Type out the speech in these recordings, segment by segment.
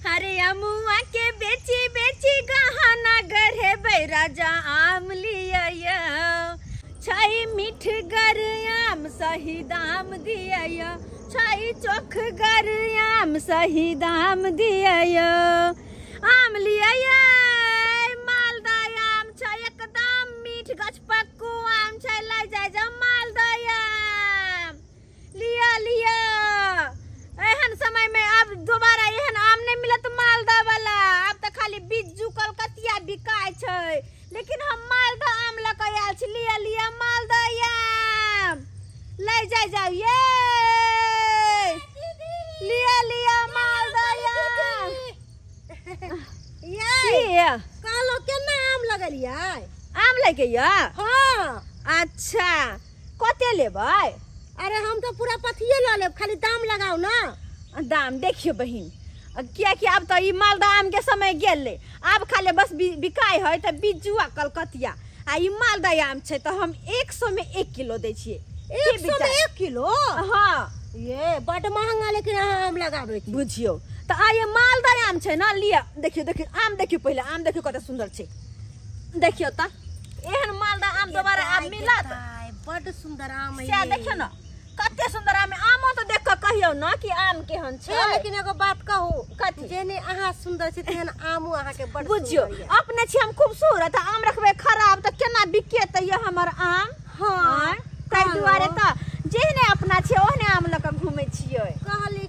हरे अमुआ के बेची बेची गहना गरे बैराजा आम लिया छाई मीठ गर आम सही दाम दिया छाई चोख गर आम सही दाम दिया आम लिया मालदा आम छ एकदम मीठ गछपक्कू आम छ लै जाय जा मालदा आम लिया लिया एहन समय में अब दोबारा एहन आम नहीं मिलत मालदा वाला अब तो खाली बिज्जू कलकतिया बिकाय छै लेकिन हम मालदा आम लक आयल छी लिया लिया मालदा आम ले जाय जाओ ये लिया लिया मालदा आम ये कालो केना आम लगलियै आम लेके या हां अच्छा कते लेबै अरे हम तो पूरा पथिये ल लेब खाली दाम लगाओ ना दाम देखियो बहिन क्या कि अब तो ई मालदा आम के समय गेले अब खाली बस बिकाय है त बिज्जू आ कलकतिया आ ई मालदा आम छै त हम 100 में 1 किलो दै छियै 100 में 1 किलो हां ये बड़ महंगा लेकिन आम लगाबै छी बुझियो त आ ये मालदा आम छै ना लिया देखियो देखियो आम देखियो पहले आम देखियो कते सुंदर छै देखियो त एहन मालदा आम दोबारा अब मिलत बड़ सुंदर आम है से देखियो ना कते सुंदर आम आमो तो देख के कहियो ना कि आम केहन छै लेकिन एगो बात कहू कथि जेने अहाँ सुंदर छै तेहन आमो अहाँ के बड़ बुझियो अपने छी हम खूबसूरत आम रखबे खराब त केना बिकेत ये हमर आम हां तै दुआरे त जेहने अपना छै ओहने आम ल के घुमै छियै कहली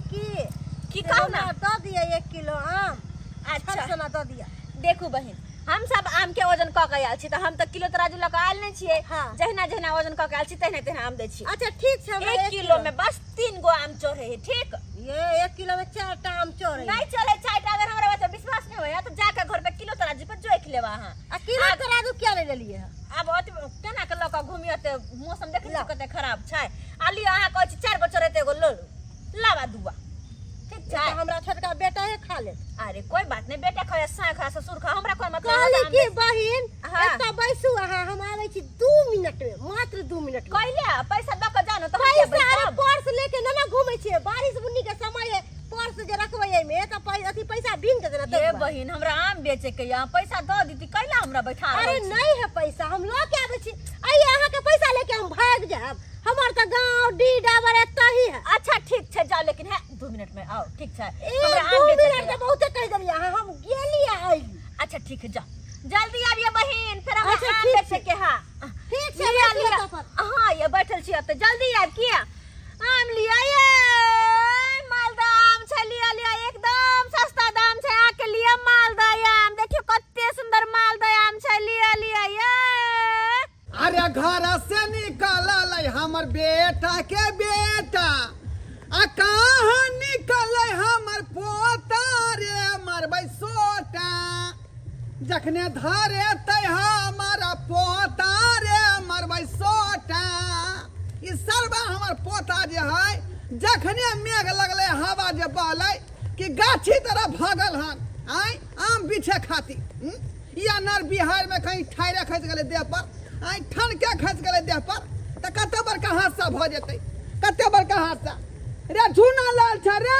की कहू ना द दिया 1 किलो आम अच्छा सोना द दिया देखू बहिन हम सब आम के वजन क के आयल छी त हम त किलो तराजू ल के आयल नै छियै जहना जहना वजन क के आयल छी तहना तहना आम दै छी अच्छा ठीक छै 1 किलो में बस 3 गो आम चढ़े है ठीक ये 1 किलो में 4 टा आम चढ़े नहीं चले 4 टा अगर हमरा बात विश्वास नहीं होया तो जाके घर पे किलो तराजू पे जोख लेबा हां आ किलो तराजू क्या ले लेलिए अब केना के ल के घुमियो त मौसम देख ल कते खराब छै आली अहाँ कहै छी 4 बच्चा रहते एगो ल लावा दुआ ठीक छै हमरा छोटका बेटा है खा ले अरे कोई बात नहीं बेटा खाए साख खा ससुर खा हमरा कोई मतलब कहली की बहिन एता बैसू अहाँ हम आबै छी 2 मिनट में मात्र 2 मिनट में कहले पैसा द के जानो तो पैसा अरे पर्स लेके न घुमै छी बारिश बुन्नी के समय है पर्स जे रखबै ए में त अथी पैसा ढींग के देना ये बहिन हमरा आम बेचे के या पैसा द दीती कहला हमरा बैठा अरे नहीं है पैसा हम ल के आबै छी आइए अहाँ के पैसा लेके हम भाग जाब हमर त गांव डी डाबर एता ही है अच्छा ठीक छै जा लेकिन है 2 मिनट में आओ ठीक छै हमरा आम बेचे के बहुत कह देलिए हम गेली आइली अच्छा ठीक है जा जल्दी आबिए बहिन फिर हम अच्छा, आम बेचे के हां ठीक छै लिया हां ये बैठल छी अब त जल्दी आब किया आम लिया ये मालदा आम छै लिया लिया एकदम सस्ता दाम छै आके लिया मालदा आम देखियो कते सुंदर मालदा आम छै लिया लिया ये अरे घर से निकलल हमर बेटा के बेटा आ कहाँ निकल हमर पोता रे मरबै सोटा जखने धरे तै हमर पोता रे मरबै सोटा ई सर्वा हमर पोता जे है जखने मेघ लगले हवा जे बहले कि गाछी तरफ भगल हन आय आम बिछे खाती या नर बिहार में कहीं ठायरे खस गले देह पर आई ठन के खस गले देह पर त कते बड़का हादसा भ जेतै कते बड़का हादसा रे झूना लाल छ रे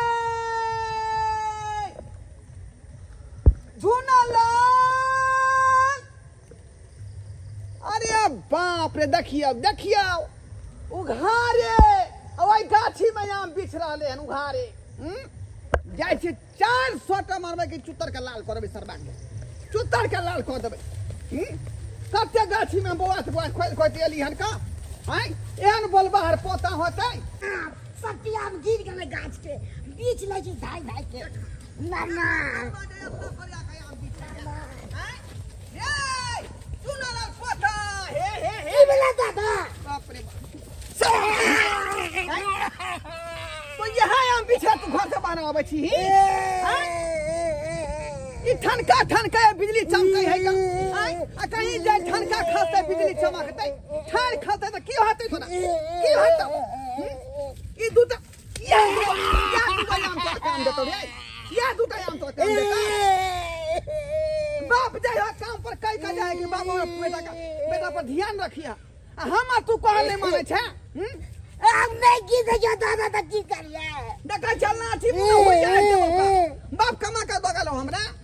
झूना लाल अरे बाप रे देखियो देखियो उघारे ओई गाछी में आम बिछ रहले हन उघारे जाय छै 400 टा मारबै के चुतर के लाल करबै सरबा के चुतर के लाल कर देबै कते गाछी में बौआ से बौआ खोल खोल एली हन का हैं एहन बोलबाहर पोता होतै सत्ती आम गिर गेलै गाछ के बीच लै छै धाय धाय के ना ना हे सुना ना पोता हे हे हे ई बला दादा बाप रे तो यहाँ आम बिछा तू घर से बाहर आबै छी ई ठनका बिजली चमकै है का आ कहीं जाय ठनका खसते बिजली चमकतै ठार खसते त की होतै तोरा की होतै ई दूटा या दूटा आम तो काम देतो रे या दूटा आम तो काम देतो बाप जाय काम पर कई का जाएगी बाबा बेटा पर ध्यान रखिया हम तू कहल नहीं माने छे हम नहीं की दे दादा त की करिए देखा चलना ठीक हो जाए बाप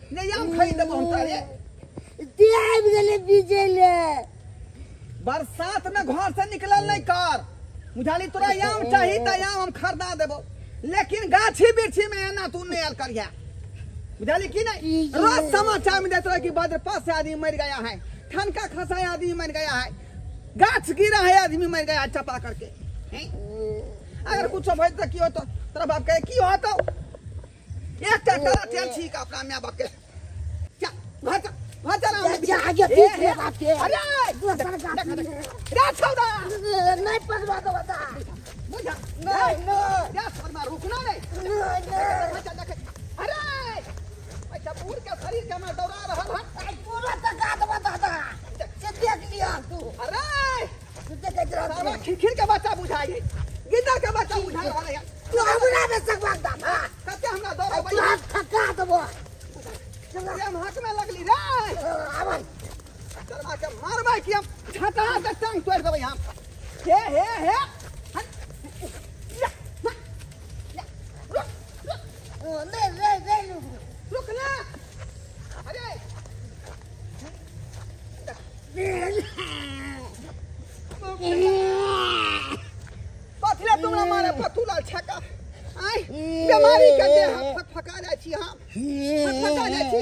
ने आम खरीद देबो हम तारे देब गेले बीजेले बरसात में घर से निकलल नहीं कर बुझाली तोरा आम चाहिए त आम हम खरीदा देबो लेकिन गाछी बिरछी में एना तू नहीं आल करिया बुझाली की नहीं रोज समाचार में देते रहे कि वज्रपात से आदमी मर गया है ठनका खसा आदमी मर गया है गाछ गिरा है आदमी मर गया चपा करके अगर कुछ भइल त की होतो तोरा बाप कहे की होतो एक करा तेल ठीक अपना मां बाप के क्या भाचा जा आगे पीछे बात के अरे रात छौड़ा नहीं पकड़ा तो बता बुझा नहीं या शर्मा रुकना नहीं भाचा देख अरे अच्छा पूर के शरीर के में दौड़ा रहल है पूरा तका दो बता से देख लिया तू अरे तू देख जरा खिखिर के बच्चा बुझाई गिद्दर के बच्चा बुझा रहल है तू हमरा में सकवाक दा कते हमरा दौड़ा तू थका दबो हम हक में लगली रे आवन शर्मा के मारबै कि हम छाता के टांग तोड़ देबै हम हे ले रुक ना अरे पथले तुमरा मारे पथुला छका आई बीमारी के दे फका जाय छी हम फका जाय छी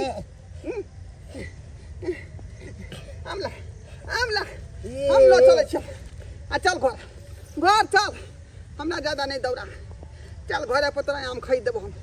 आमला हम लो चले छी आ चल घर चल हमरा ज्यादा नहीं दौड़ा चल घरे पतरा आम खरीद देबो हम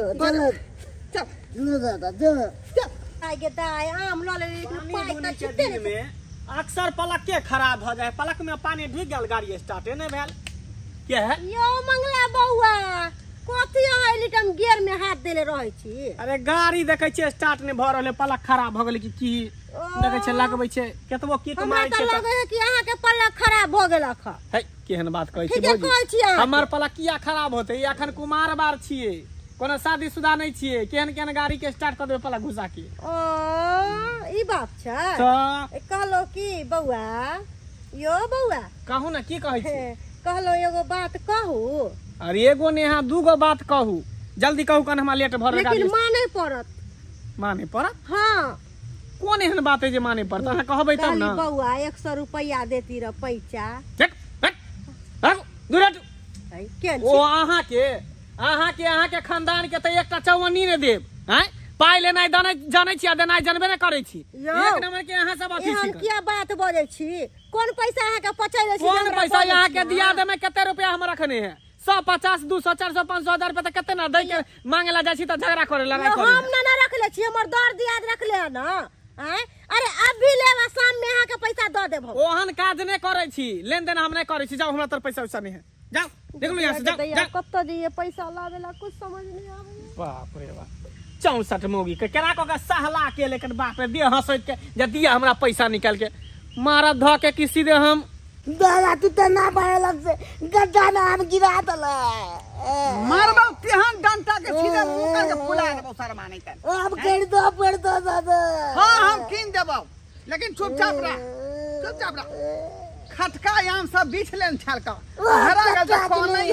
चल आगे दाई आम लो ले पाई त चित्ते में अक्सर पलक के खराब हो जाए पलक में पानी ढुक गल गाड़ी स्टार्ट नहीं भेल क्या है यो मंगला बौआ कथि अहाँ लिटम गियर में हाथ देले रहै छी अरे गाड़ी देखे छे स्टार्ट नहीं भ रहले पलक खराब हो गेल की देखे छे लगबै छे केतबो किक हमरा मारै त छे लगे है कि अहाँ के पल्ला खराब भ गेल अख है केहन बात कहै छी ठीके कहै छी भौजी अहाँ हमर पलक किया खराब होते एखन कुमार बार छिए कोनो शादीशुदा नहीं छिए केहन केहन गाड़ी के स्टार्ट कर देबे पलक घुसा के ओ ई बात छै तो कहलो कि बौआ यो बौआ कहू ना की कहै छी कहलो एगो बात कहू अरे एगो ने यहाँ दूगो बात कहू जल्दी कहू कन हमरा लेट भर गाड़ी लेकिन माने पड़त माने पड़त हाँ कोन एहन बात है जे माने पड़त अहाँ कहबै तब ना बौआ 100 रुपया देती र पैसा चल भाग दूर हट के ओ अहाँ के खानदान के त एकटा चौवन्नी ने देब हैं पाई लेनाइ दने जानै छी आ देनाइ जानबे न करै छी एक नंबर के अहाँ सब अथी छी हम किया बात बोलै छी कोन पैसा अहाँ के पचैले छी कोन पैसा अहाँ के दिया दे में कते रुपया हम रखने है 150 200 400 500 1000 रुपया त कते ना दे के मांगेला जाइ छी त झगड़ा करे लड़ाई करे हम ना रखले छी हमर दर दियाद रखले है ना हैं अरे अब भी लेवा शाम में अहाँ के पैसा द देब ओहन काज नै करै छी लेन देन हम नै करै छी जाओ हमरा तर पैसा वैसा नहीं है जाओ देख लो यहां से जाओ कत्तो दिए पैसा लावेला कुछ समझ नहीं आवे बाप रे बाप 64 मौगी के केना को के सहला के लेकिन बाप रे दे हंसैत के जे दिया हमरा पैसा निकाल के मारा ध के कि सीधे हम दादा तू त ना पाएला से गड्ढा में हम गिरा दला मारबो तेहन डंटा के सीधे मुंह कर के फुला देबो शर्मा नहीं कर अब कर दो पड़ दो दादा हां हम कीन देबो लेकिन चुपचाप रह खटका आम सब बीछ लेन छलका हरा गल त कोन नहीं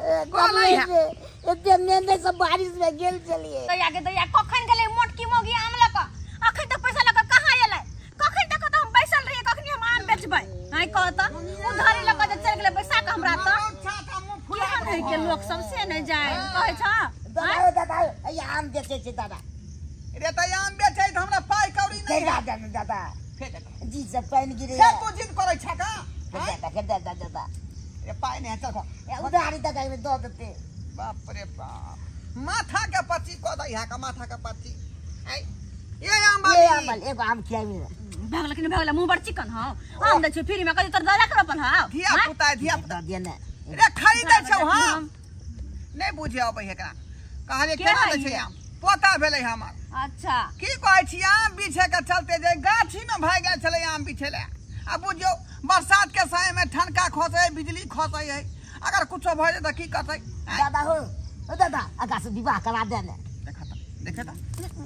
है इतने नेंदे सब बारिश में गेल चलिए दैया कखन गेलै मोटकी मोगी आम लक अखन तक पैसा लक कहां एलै कखन तक त हम बैसल रहिए कखनी हम आम बेचबै आई कहत उधारी लक जे चल गेलै पैसा के हमरा त केहन है के लोग सब से न जाय कहै छ दादा ये आम बेचे छी दादा रे त आम बेचै त हमरा पाई कौड़ी नहीं दादा जी सब पानी गिरे से तू जिद करै छ का दादा रे पाई नहीं चल उधारी दादा में दो देते बाप रे बाप माथा के पच्ची को द यहाँ का माथा का पच्ची ये आम बाली एगो आम खियाबी भगला मुंह बड़ चिकन ह आम दै छ फ्री में कहि त दला कर अपन ह धिया पुता दिया ना रे खरीदै छौ हम नहीं बुझे अबै एकरा कहले केना दै छै आम पोता भेलै हमर अच्छा की कहै छी आम बिछे के चलते जे गाछी में भाग गेल छलै आम बिछेले आ बुझियो बरसात के समय में ठनका खसै बिजली खसै है अगर कुछ भ जाए त की करतै दादा हो ओ दादा आकाश विवाह करा दे ने देखे त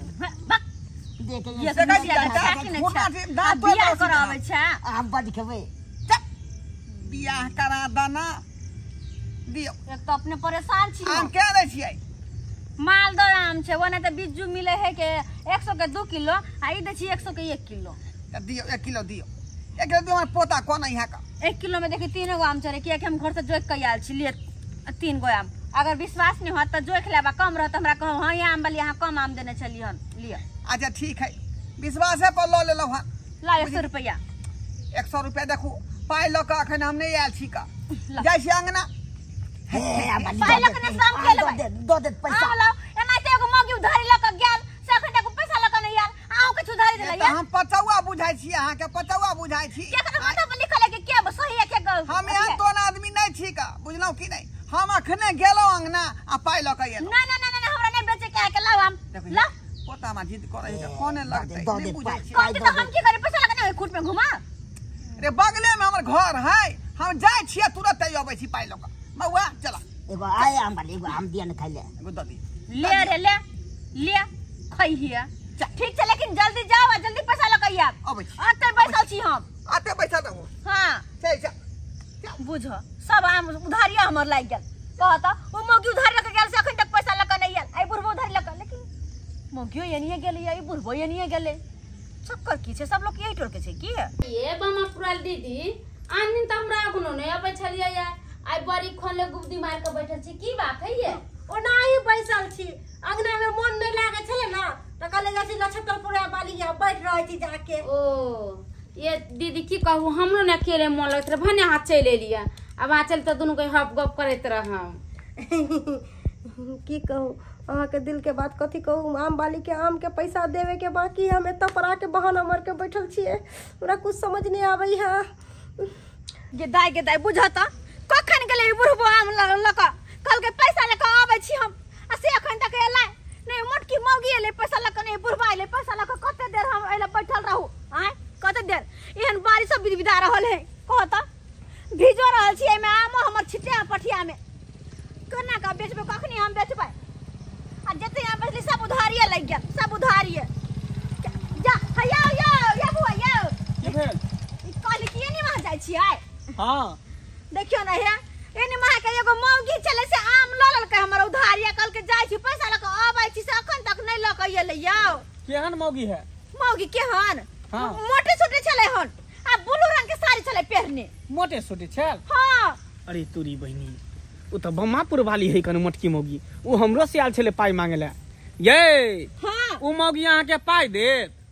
देखे ये तो दिया कि नहीं छा बियाह कराबै छ आम बड खेबै बियाह करा दना दियो एक तो अपने परेशान छी आम के दै छियै मालदह आम छै ओने त बिज्जू मिले है के 100 के 2 किलो आ ई दै छी 100 के 1 किलो दियो 1 किलो दियो 1 किलो दियो हमर पोता कोन यहाँ का 1 किलो में देखी 3 गो आम चले कि हम घर से जोक के आयल छी लिए 3 गो आम अगर विश्वास नहीं होत त जोख लेबा कम रहत हमरा कहू हां ये आम वाली यहाँ कम आम देने चली हन लिया अच्छा ठीक है विश्वास है पर लो ले लो हां ला 100 रुपया 100 रुपया देखू पाई लो का अखन हम नहीं आयल छी का जाय छी अंगना पाई लो के शाम के लेबै दो दे पैसा लो एनाते एगो मौगी उधारी ल के गेल से अखन तक पैसा ल के नहीं यार आउ के उधारी देला यार हम पचौआ बुझाई छी अहाँ के पचौआ बुझाई छी केकरा माथा पर लिखल है कि के सही है के हम यहाँ दोन आदमी नहीं छी का बुझलौ की नहीं हम अखने गेलो अंगना आ पाई ल के एलो ना हमरा नहीं बेचे के लाओ हम ला पोता मा जिद करे है कोने लगतै नहीं बुझाई छी कौन तो हम की करे पैसा लगाने खुट में घुमा रे बगले में हमर घर है हम जाय छियै तुरंत आबै छी पाई ल के मौआ चला एगो आए आम वाली एगो आम दिया न खाइ ले एगो ददी ले रे ले खइहिया ठीक छै लेकिन जल्दी जाओ आ जल्दी पैसा ल के आब अबै छी आते बैसल छी हम आते बैठा दहु हां चल बुझ सब आम उधारिया हमर लाग गेल कहता ओ मौगी उधार ल के गेल से अखन तक पैसा ल के नहीं आयल आई बुढ़बो उधार ल के लेकिन मौगियो एनिए गेलै आई बुढ़बो एनिए गेलै चक्कर की छै सब लोग यही टोल के छै की ये बमा पुराल दीदी आनी त हमरा कोनो नै अबै छलियै या आई बड़ी खोले गुब्दी मार के बैठल छी की बात है ये ओनाही बैसल छी अंगना में मन नहीं लागे छले ना त कहले जासी नक्षत्रपुरा बाली यहाँ बैठ रहे छी जाके ओ ये दीदी की कहू हमरो ने अकेले मन लगत रहे भने हाथ चले लिया अब आ चल त दुनु के हप गप करैत रहम की कहू अहाँ के दिल के बात कथी कहू आम वाली के आम के पैसा देवे के बाकी हम एत परा के बहाना मार के बैठल छिए हमरा कुछ समझ नहीं आबै है गे दाई बुझत कखन गेलै बुढ़बो आम ल के कल के पैसा ले के आबै छी हम आ से अखन तक एलै नहीं मोटकी मौगी एलै पैसा ल के नहीं बुढ़बा एलै पैसा ल के कते देर हम एले बैठल रहू आय कते देर एहन बारिश सब विदा रहल है कहत भीजो रहल छी एमे आम हमर छिटिया पठिया में कोना का बेचबे कखनी हम बेचबै आ जते हम बेचली सब उधारिये लग गेल सब उधारिये जा हया या बुआ या की भेल काली किए नहीं वहां जाय छी आय हां देखियो ना हे एने मां के एगो मौगी चले से आम ल ल के हमर उधारिया कल के जाय छी पैसा ल के आबै छी से अखन तक नहीं ल के एले यौ केहन मौगी है मौगी केहन हां मोटे छोटे चले हन आ ब्लू रंग के साड़ी चले पहनने मोटे छोटे छल हां अरे तोरी बहिनी उ त बम्मापुर वाली है कन मोटकी मौगी उ हमरो से आल छले पाई मांगे ये हां उ मौगी यहाँ के पाई दे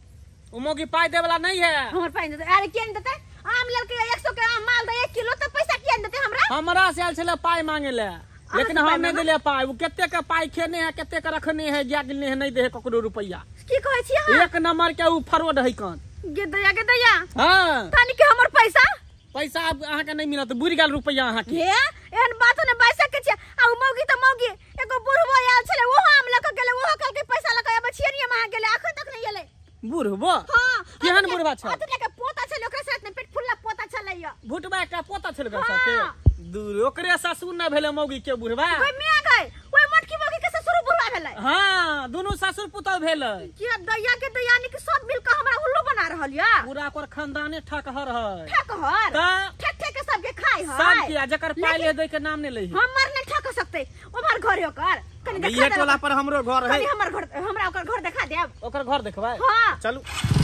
उ मौगी पाई दे वाला नहीं है हमर पाई देते अरे केन देते आम लेल के 100 के आम माल दे 1 किलो त पैसा केन देते हमरा से आल छले पाई मांगे लेकिन हम नहीं देले पाई उ केते के पाई खेने है केते के रखने है जागिल नहीं दे ककरो रुपया की कहै छी हां एक नंबर के उ फरवड है कन गे दया हां तानी के हमर पैसा अब अहाँ के नहीं मिलत बुरी गेल रुपया अहाँ के हे एहन बात ने पैसा के छै आ मौगी त मौगी एगो बुढ़बो आयल छले वो आम ल के गेले वो कल के पैसा ल के आबै छियरिया में गेले अखन तक नहीं एले बुढ़बो हां केहन बुढ़बा छ अतले के पोता छले ओकरा साथ में पेट फुल्ला पोता छले य भुटबा का पोता छल ओकरा साथे दूर ओकरे ससुर न भेले मौगी के बुढ़बा ओय मिया गई ओय मोटकी मौगी के ससुर बुढ़बा भेले हां दोनों ससुर पुतौ भेले कि दैया के दयानी के सब मिल के हमरा उल्लू बना रहल या पूरा ओकर खानदाने ठकहर है ठकहर त ठक के सब के खाई है सब के जकर पाई ले दे के नाम ने लई हमर नहीं ठक सकते ओमर घर ओकर कनी देखा ये टोला पर हमरो घर है कनी हमर घर हमरा ओकर घर देखा देब ओकर घर देखबै हां चलू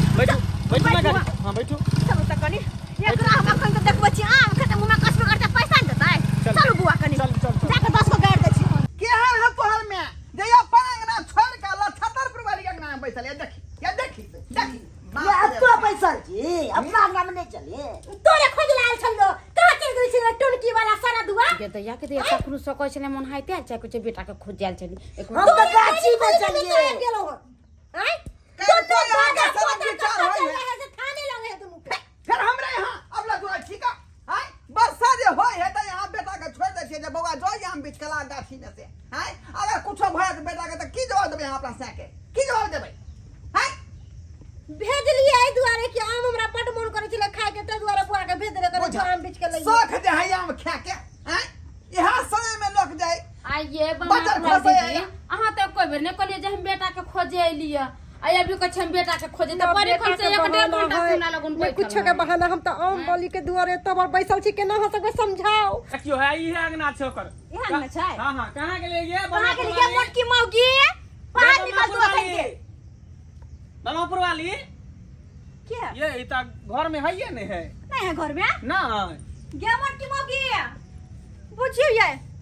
बैठू ना गाड़ी हां बैठू चलू त कनी एकरा हम अखन त देखबै छी आम खत्म मुमा कसबे करते पैसा न देतै चलू बुआ कनी चल जाके 10 को गाड़ दे छी केहन है तोहर में जइया पांगना छोड़ के लछतर वाली के अंगना में बैसल ये देखी ये अपना पैसा जी अपना अंगना में नहीं चले तोरे खोज लाल छलो कहां चल गई छी टुनकी वाला सारा दुआ के दैया के दैया ककरो सकै छले मन हाइते चाहे कुछ बेटा के खोज जाल छली एक हम तो गाछी में चलिए गेलो हैं तो आगे सब विचार होई है से थाने लगे तुम फिर हमरा यहां अबला दुआ ठीक है हां वर्षा जे होय है त यहां बेटा के छोड़ दे छै जे बौआ जो यहां बीच कला गाछी में से हां अगर कुछो भय त बेटा के त की जवाब देबे अपना से के की जवाब देबे हां भेज लिए ए दुआरे कि आम हमरा बड मन करे छले खाए के त दुआरे बुआ के भेज दे करे जो आम बीच के लइए सोख दे है आम खा के हां यहां समय में लोग जाए आइए बमा दीदी अहाँ तो कोई बेर ने कहलिए जे हम बेटा के खोजे एलिए आई अभी कुछ हम बेटा के खोजे तो बड़ी खन से 1.5 घंटा सुना लगन मैं कुछ के बहाना हम तो आम बाली के दुआरे तब बैसल छी केना हो सके समझाओ क्यों है ई है अंगना छ ओकर यहाँ में छै हां हां कहां के ले गए कहां के लिए मोटकी मौगी बाहर निकल तू अखन के बलमपुर वाली क्या ये इता घर में है ये नहीं है नहीं है घर में ना गे मोटकी मौगी बुझियो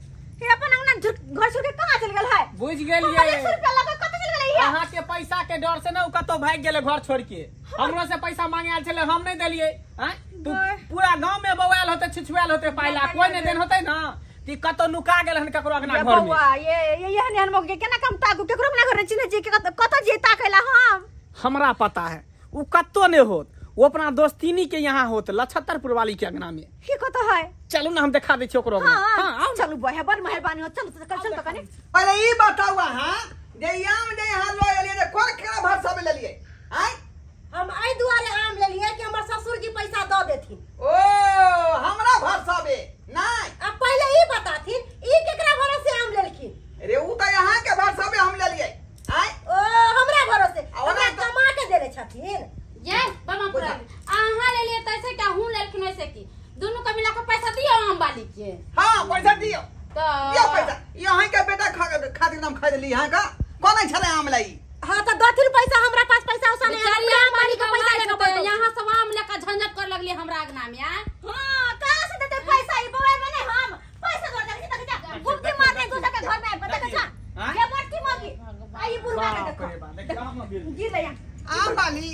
ये अपन अंगना घर छोड़ के कहां चल गेल है बुझ गेल ये 100 रुपया लगा कत चल गेल है अहाँ के पैसा के डर से ना उ कतो भाग गेले घर छोड़ के हमरो से पैसा मांगे आल छले हम नहीं देलिए हैं तू पूरा गांव में बवाल होते छिछुआल होते पाइला कोई नहीं देन होते ना ती कतो नुका गेल हन ककरो अंगना घर में बउआ ये हन मौगी केना कम ताकू केकरो ना घर चिन्ह जी के कत जे ताकैला हम हमरा पता है उ कतो नहीं होत वो अपना दोस्तीनी के यहाँ होत लछत्तरपुर वाली के अंगना में की कत है चलू ना हम दिखा दे छी ओकरो हां आओ चलू बहे बड़ मेहरबानी हो चल तो कने पहले ई बतावा हां जे आम जे यहाँ लो एलिए जे कोन केना भात सब ले लिए हैं हम आई दुआरे आम ले लिए कि हमर ससुर जी पैसा दो देथिन ओ हमरा भरसाबे नहीं अब पहले ई बताथिन ई केकरा भरोसे आम लेलखिन रे उ त यहाँ के भरसाबे हम ले लिए हैं ओ हमरा भरोसे हमरा कमा के देले छथिन ये बलमपुर आहा ले लिए तैसे क्या हूं लेकिन वैसे की दोनों का मिला के पैसा दियो आम वाली के हां पैसा दियो तो दियो पैसा यहाँ के बेटा खातिर नाम खरीद ली यहाँ का कौन छले आम लाई हां तो दथिन पैसा हमरा पास पैसा उसा नहीं बेचारी आम वाली का पैसा लेके बैठो यहां सब आम लेकर झंझट कर लगली हमरा अंगना में हां कहां से देते पैसा ई बउआ में नहीं हम पैसा दो दे तक जा गुप्ती मारने दूसरे के घर में बता जा ये मोटकी मौगी आई बुढ़वा के देखो गिर ले आम वाली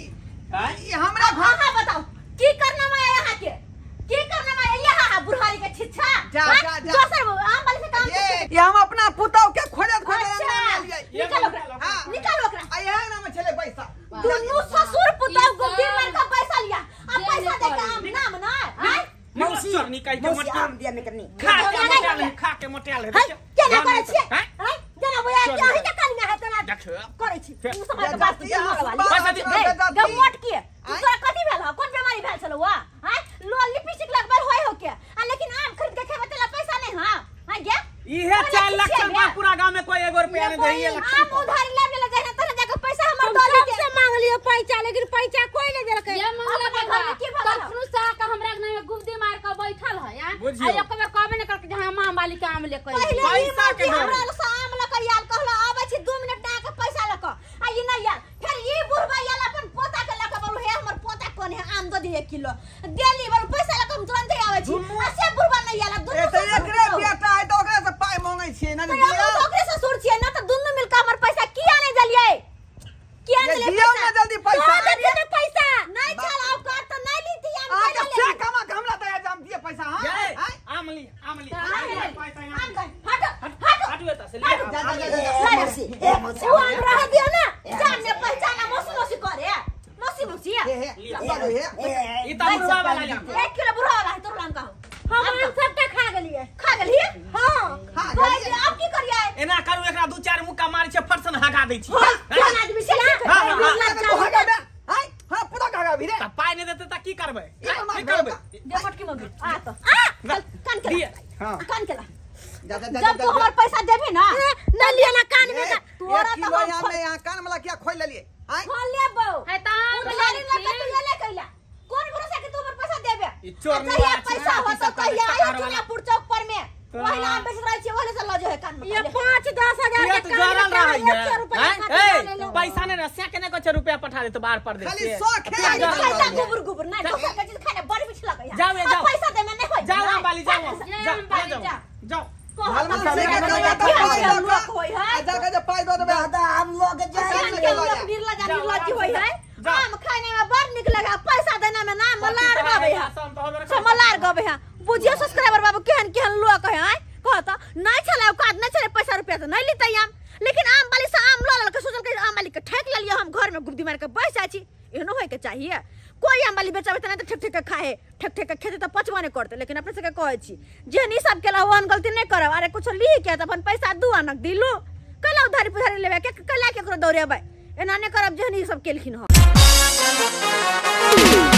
ये हमरा हां हां बताओ की करना मैं यहाँ के की करना मैं यहाँ बुढ़ारी के छिछा जा जा जा दोसर आम वाली से काम ये हम अपना पुतौ के खोजत अच्छा निकालो ओकरा निकालो ओकरा आ यहाँ नाम छले पैसा दुनु ससुर पुतौ गुप्ती मार का पैसा लिया अब पैसा दे के आम नाम ना हैं मौसी चोरनी कह के मौसी आम दिया में करनी खा के मोटेल है केना करे छियै हैं जना बोया क्या ही के कनिया है तना देख करे छी जा, तू समय के जा, बात जा, वाली पैसा दे, पैसा दे। गम मोट के तू तोरा कथि भेल कोन बीमारी भेल छलो वा हैं लो लिपस्टिक लगबर होय हो के आ लेकिन आम खरीद के खेबे तेला पैसा नहीं हां हां गे इहे 4 लाख से पूरा गांव में कोई 1 रुपया नहीं दे ये आम उधारी ले ले जाना तने जाके पैसा हमर दो ली से मांग लियो पैसा लेकिन पैसा कोई नहीं देलकै ये मंगला अपने घर में की भगल हो? कखनु सा का हमरा अंगना में गुप्ती मार के बैठल है यार बुझियो। आ एक बार कहबे न करके जहां आम वाली के आम लेके पहले आई ई पैसा के मौकी घर। हमरा साम ल कर यार कहलो आबै छी 2 मिनट ना के पैसा ल क आ ई नहीं यार फिर ई बुढ़वा यार अपन पोता के ल के बोलू हे हमर पोता कोन है आम दो दे 1 किलो देली बोल पैसा ल के हम तुरंत आबै छी आ से बुढ़वा नहीं यार ए त एकरे बेटा है तो ओकरा से पाई मांगे छिए ना तो दिया हम ओकरे से सुर छियै ना तो दुनु मिलके हमर पैसा किया नहीं देलियै किया ये नहीं दियो ना जल्दी पैसा तो दे दे पैसा नहीं चल आप कर तो नहीं लीती हम आ दे के से कमा के हमरा दया जाम दिए पैसा हां आमली हट हट हटवे त से ले जा जा मौसी ए मौसी वो हम रह दियो ना जाने पहचाना मौसी मौसी करे मौसी मौसी हे हे ई त बुढ़वा वाला जा 1 किलो बुढ़ा वाला है तोर नाम का हम आम सबटा खा गेलिए खा गेलिए हां भाई अब की करिए एना करू एकरा 2-4 मुक्का मारै छै फटसन हगा दै छी कोन आदमी से ना हां हां पूरा कागा भी रे त पाई नहीं देते त की करबै की करबै देखट की मगी आ तो आ कान के हां कान के जा जा जब तू हमर पैसा देबे ना न लिया ना कान में का तोरा तो किलो यहाँ में यहाँ कान में क्या खोल लेलिए हां खोल ले बौ है त आम उधारी वाली लेके तू ले कैला कौन भरोसा के तू हमर पैसा देबे ई चोर अच्छा, ये पैसा हो तो कहिया आयो चुनापुर चौक पर में पहिला हम बेच रहे छी ओले से ल जो है कान में ये 5-10 हजार ये के तो जरल रहा है 100 रुपया ए पैसा ने रसिया केने को रुपया पठा दे तो बाहर पर दे खाली 100 खेला पैसा गुबर गुबर ना दोसर के चीज खाने बड़ बिछ लगे यार जाओ, जाओ। पैसा दे में नहीं होय जाओ आम वाली जाओ जा। जाओ हलमा से के लोग होय है आजा के पाई दो देबे दादा हम लोग जान जाए के लोग निर्ला जान निर्ला जी होय है आम खाने में बड़ निक लगा पैसा देना में ना मलार गबे है मलार गबे है बुझियो सब्सक्राइबर बाबू केहन केहन लोग है कहता नहीं चले औकात नहीं चले पैसा रुपया तो नहीं लेते हम लेकिन आम वाली से आम लो के सोचल के आम वाली के ठेक ले लियो हम घर में गुप्ती मार के बैठ जाई छी एहनो होय के चाहिए कोई आम वाली बेचाबे त नहीं तो ठेक ठेक के खाए ठेक ठेक के खेते तो पचवा नहीं करते लेकिन अपने से के कहै छी जेहन ई सब केला ओहन गलती नहीं करब अरे कुछ ली के त अपन पैसा दू आनक दिलू कला उधारी पुधारी लेबे के कला केकरो दौड़ेबै एना नहीं करब जेहन ई सब केलखिन हो